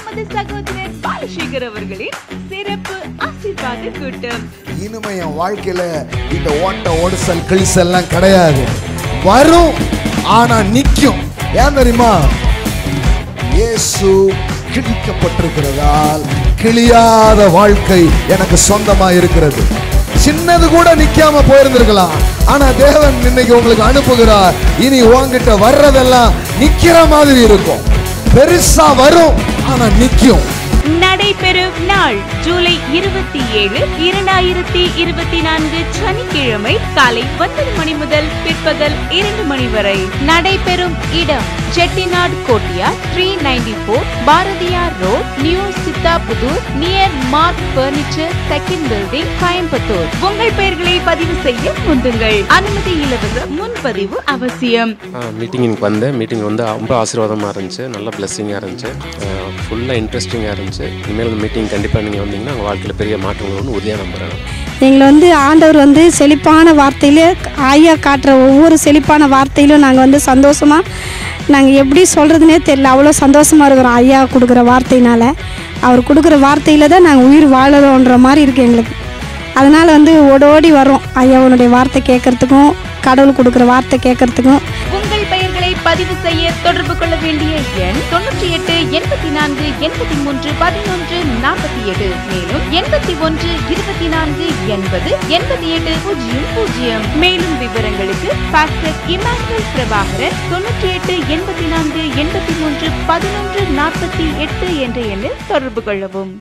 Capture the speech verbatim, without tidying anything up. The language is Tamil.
நமது சகோதரர் பாலசேகர் அவர்களின் சிறப்பு ஆசீர்வாத கூட்டம். இனிமே என் வாழ்க்கையில இந்த ஓட்ட ஓடுசல் கிழிசல்லாம் கிடையாது. வரும் ஆனா நிக்கும். ஏன் தெரியுமா? இயேசு கிழிக்கப்பட்டிருக்கிறதால் கிழியாத வாழ்க்கை எனக்கு சொந்தமா இருக்கிறது. சின்னது கூட நிக்காம போயிருந்திருக்கலாம். ஆனா தேவன் இன்னைக்கு உங்களுக்கு அனுப்புகிறார். இனி உன்கிட்ட வர்றதெல்லாம் நிக்கிற மாதிரி இருக்கும். பெருசா வரும் ஆனா நிக்கும். நடைபெறும் நாள் ஜூலை இருபத்தி ஏழு இரண்டாயிரத்தி இருபத்தி நான்கு சனிக்கிழமை காலை ஒன்பது மணி முதல் பிற்பகல் இரண்டு மணி வரை. நடைபெறும் இடம் செட்டிநாடு கோட்டியா three ninety four Bharathiyar road, new Siddhapudur, near Mark furniture, second building, Coimbatore. உங்கள் பெயர்களை பதிவு செய்ய முந்துங்கள். அனுமதி இலவசம், முன்பதிவு அவசியம். மீட்டிங்க்கு வந்தேன். மீட்டிங் வந்து ரொம்ப ஆசீர்வாதமாக இருந்துச்சு. நல்ல பிளெஸிங்காக இருந்துச்சு. ஃபுல்லாக இன்ட்ரெஸ்டிங்காக இருந்துச்சு. இனிமேல் இந்த மீட்டிங் கண்டிப்பாக நீங்கள் வந்தீங்கன்னா உங்கள் வாழ்க்கையில் பெரிய மாற்றங்கள் ஒன்று உறுதியாக நம்புகிறேன். எங்களை வந்து ஆண்டவர் வந்து செழிப்பான வார்த்தையிலே ஆயா காட்டுற ஒவ்வொரு செழிப்பான வார்த்தையிலும் நாங்கள் வந்து சந்தோஷமாக, நாங்கள் எப்படி சொல்கிறதுனே தெரியல, அவ்வளோ சந்தோஷமாக இருக்கிறோம். ஐயா கொடுக்குற வார்த்தையினால், அவர் கொடுக்குற வார்த்தையில் தான் நாங்கள் உயிர் வாழறோன்ற மாதிரி இருக்குது எங்களுக்கு. அதனால் வந்து ஓடோடி வரோம் ஐயாவுடைய வார்த்தை கேட்கறதுக்கும், கடவுள் கொடுக்குற வார்த்தை கேட்கறதுக்கும். உங்கள் பெயர்களை பதிவு செய்ய தொடர்பு கொள்ள வேண்டிய எண் தொண்ணூற்றி எட்டு எண்பத்தி நான்கு எண்பத்தி மூன்று பதினொன்று நாற்பத்தி எட்டு. மேலும் எண்பத்தி ஒன்று இருபத்தி நான்கு எண்பது எண்பத்தி எட்டு பூஜ்ஜியம் பூஜ்ஜியம். மேலும் விவரங்களுக்கு பாஸ்டர் இமானுவேல் பிரபாகரன் தொண்ணூற்றி எட்டு எண்பத்தி நான்கு எண்பத்தி மூன்று பதினொன்று நாற்பத்தி எட்டு என்ற எண்ணில் தொடர்பு கொள்ளவும்.